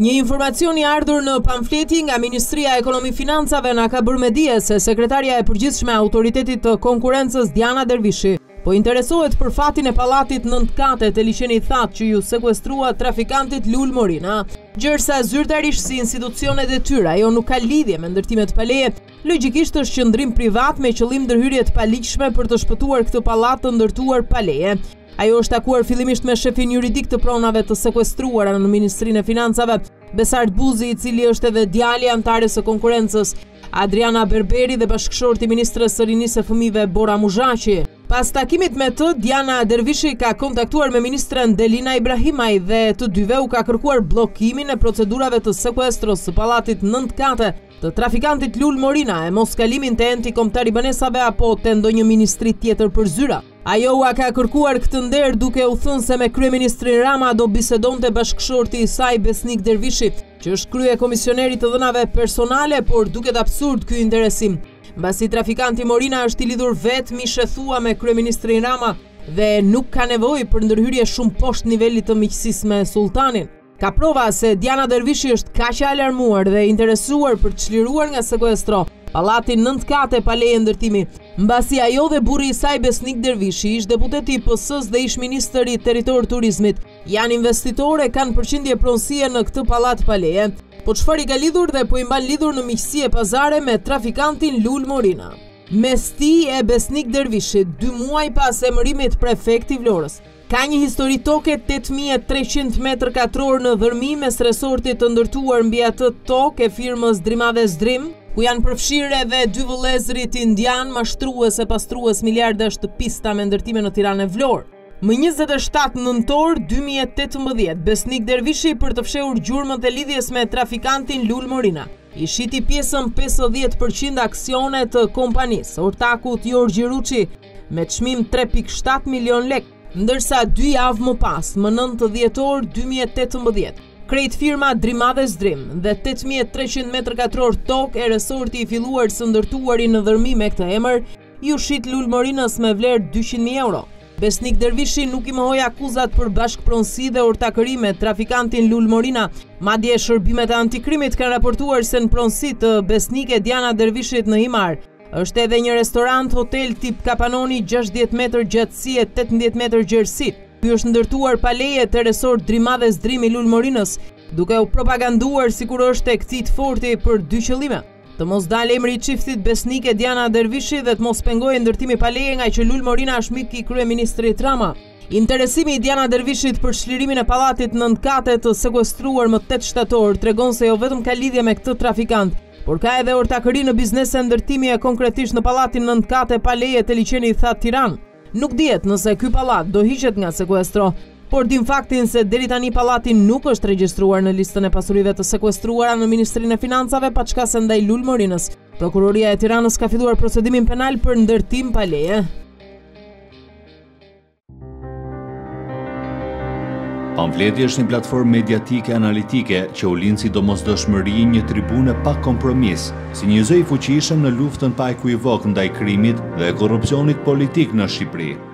Një informacion i ardhur në pamfleti nga Ministria e Ekonomi-Financave na ka bërë me dije se sekretaria e përgjithshme e Autoritetit të Konkurrencës Diana Dervishi po interesohet për fatin e pallatit 9 kate të liçenit Thatë që ju sekuestrua trafikantit Lul Morina, gjërsa zyrtarisht si institucione detyra ajo nuk ka lidhje me ndërtimet paleje, logjikisht është qendrim privat me qëllim ndërhyrje të paligjshme për të shpëtuar këtë pallat të ndërtuar paleje. Ajo është takuar fillimisht me shefin juridik të pronave të sekuestruara në Ministrinë e Financave, Besart Buzi, i cili është edhe djali i antares së konkurrencës, Adriana Berberi dhe bashkëshorti i ministres së rinisë së fëmijëve Bora Muzhaqi. Pas takimit me të, Diana Dervishi ka kontaktuar me ministren Delina Ibrahimaj dhe të dyve u ka kërkuar bllokimin e procedurave të sekuestros së pallatit 9 kate të trafikantit Lul Morina e mos kalimin të enti kombëtar i banesave apo të ndonjë ministri tjetër për zyra. Ajo ua ka kërkuar këtë nder duke u thënë se me kryeministrin Rama do bisedonte bashkëshorti i saj Besnik Dervishi, që është krye komisioneri të dhënave personale, por duket absurd ky interesim. Mbasi trafikanti Morina është i lidhur vetëm i shethua me kryeministrin Rama dhe nuk ka nevojë për ndërhyrje shumë poshtë nivelit të miqësisë me sultanin. Ka prova se Diana Dervishi është kaq e alarmuar dhe interesuar për të çliruar nga sekuestro pallatin 9 kate pa leje ndërtimi, mbasi ajo dhe burri i saj Besnik Dervishi, ish deputeti i PS-s dhe ish ministër i territor turizmit, janë investitorë e kanë përqindje pronësie në këtë pallat pa leje. Po çfarë i ka lidhur dhe po i mban lidhur në miqësi e pazare me trafikantin Lul Morina? Mes tij e Besnik Dervishit, 2 muaj pas emërimit prefekt i Vlorës, ka një histori toke 8300 m2 në dhërmi mes resortit të ndërtuar mbi atë tokë e firmës Drimades Drim, ku janë përfshirë edhe 2 vëllezërit indian mashtrues e pastrues miliardash të pista me ndërtime në Tiranë e Vlorë. Më 27 nëntor 2018, Besnik Dervishi për të fshehur gjurmët e lidhjes me trafikantin Lul Morina, i shiti pjesën 50% aksione të kompanisë, ortakut Jorgji Ruçi, me çmim 3.7 milion lek, ndërsa 2 javë më pas, më 9 dhjetor 2018, krejt firma Drimades Drim dhe 8300 m2 tokë e resorti i filluar së ndërtuari në dhërmi me këtë emër, ju shit Lul Morinës me vlerë 200.000 euro. Besnik Dervishi nuk i mohoi akuzat për bashkëpronësi dhe ortakëri me trafikantin Lul Morina, madje shërbimet e antikrimit kanë raportuar se në pronësi të Besnik e Diana Dervishit në Himar është edhe një restorant hotel tip Kapanoni 60 metër gjatësi e 18 metër gjerësi. Ky është ndërtuar pa leje te resort Drimades Drim i Lul Morinës, duke u propaganduar sikur është e kthit forti për 2 qëllime: të mos dalë emri i çiftit Besnik e Diana Dervishi dhe të mos pengojë ndërtimi pa leje nga që Lul Morina është mik i kryeministrit Rama. Interesimi i Diana Dervishit për çlirimin e pallatit 9 kate të sekuestruar më 8 shtator tregon se jo vetëm ka lidhje me këtë trafikant, por ka edhe ortakëri në biznese ndërtimi e konkretisht në pallatin 9 kate pa leje të liçenit Thatë Tiranë. Nuk dihet nëse ky pallat do hiqet nga sekuestro, por dim faktin se deri tani pallati nuk është regjistruar në listën e pasurive të sekuestruara në Ministrinë e Financave, pa çka se ndaj Lul Morinës. Prokuroria e Tiranës ka filluar procedimin penal për ndërtim pa leje. Pamfleti është një platformë mediatike analitike që u lind si domosdoshmëri një tribune pa kompromis, si një zë i fuqishëm në luftën pa ekuivok ndaj krimit dhe korrupsionit politik në Shqipëri.